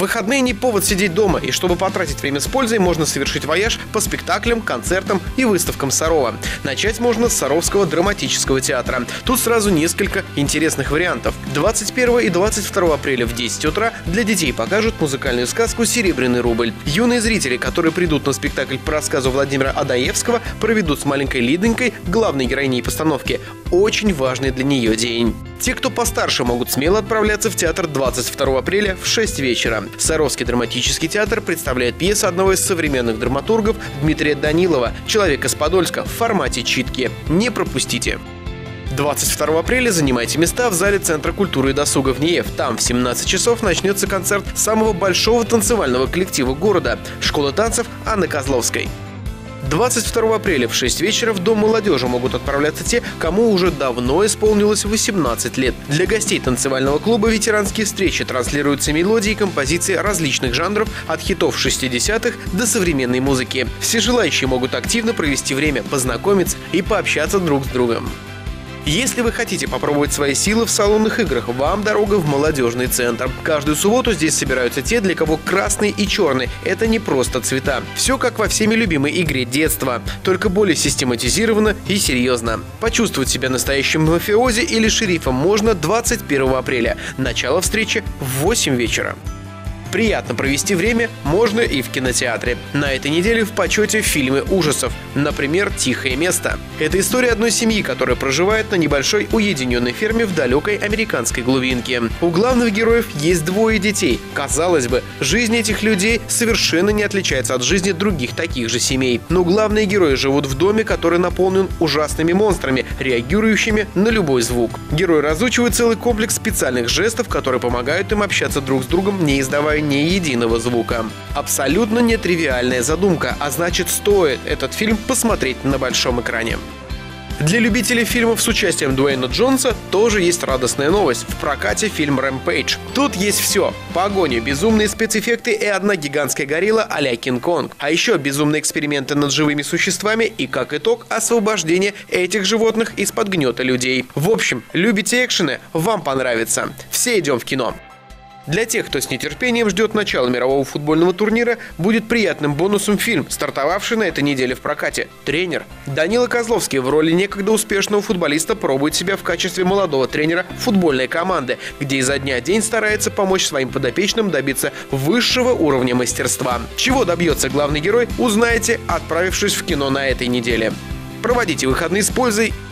Выходные не повод сидеть дома, и чтобы потратить время с пользой, можно совершить вояж по спектаклям, концертам и выставкам Сарова. Начать можно с Саровского драматического театра. Тут сразу несколько интересных вариантов. 21 и 22 апреля в 10 утра для детей покажут музыкальную сказку «Серебряный рубль». Юные зрители, которые придут на спектакль по рассказу Владимира Адаевского, проведут с маленькой Лидонькой, главной героиней постановки, очень важный для нее день. Те, кто постарше, могут смело отправляться в театр 22 апреля в 6 вечера. Саровский драматический театр представляет пьесу одного из современных драматургов Дмитрия Данилова «Человек из Подольска» в формате читки. Не пропустите! 22 апреля занимайте места в зале Центра культуры и досуга в НИЭФ. Там в 17 часов начнется концерт самого большого танцевального коллектива города – школы танцев Анны Козловской. 22 апреля в 6 вечера в Дом молодежи могут отправляться те, кому уже давно исполнилось 18 лет. Для гостей танцевального клуба ветеранские встречи транслируются мелодии и композиции различных жанров от хитов 60-х до современной музыки. Все желающие могут активно провести время, познакомиться и пообщаться друг с другом. Если вы хотите попробовать свои силы в салонных играх, вам дорога в молодежный центр. Каждую субботу здесь собираются те, для кого красный и черный – это не просто цвета. Все как во всеми любимой игре детства, только более систематизированно и серьезно. Почувствовать себя настоящим мафиози или шерифом можно 21 апреля. Начало встречи в 8 вечера. Приятно провести время можно и в кинотеатре. На этой неделе в почете фильмы ужасов. Например, «Тихое место». Это история одной семьи, которая проживает на небольшой уединенной ферме в далекой американской глубинке. У главных героев есть 2 детей. Казалось бы, жизнь этих людей совершенно не отличается от жизни других таких же семей. Но главные герои живут в доме, который наполнен ужасными монстрами, реагирующими на любой звук. Герои разучивают целый комплекс специальных жестов, которые помогают им общаться друг с другом, не издавая ни единого звука. Абсолютно нетривиальная задумка, а значит, стоит этот фильм посмотреть на большом экране. Для любителей фильмов с участием Дуэйна Джонса тоже есть радостная новость. В прокате фильм «Рэмпейдж». Тут есть все. Погоня, безумные спецэффекты и одна гигантская горилла а-ля Кинг-Конг. А еще безумные эксперименты над живыми существами и, как итог, освобождение этих животных из-под гнета людей. В общем, любите экшены, вам понравится. Все идем в кино. Для тех, кто с нетерпением ждет начала мирового футбольного турнира, будет приятным бонусом фильм, стартовавший на этой неделе в прокате «Тренер». Данила Козловский в роли некогда успешного футболиста пробует себя в качестве молодого тренера футбольной команды, где изо дня в день старается помочь своим подопечным добиться высшего уровня мастерства. Чего добьется главный герой, узнаете, отправившись в кино на этой неделе. Проводите выходные с пользой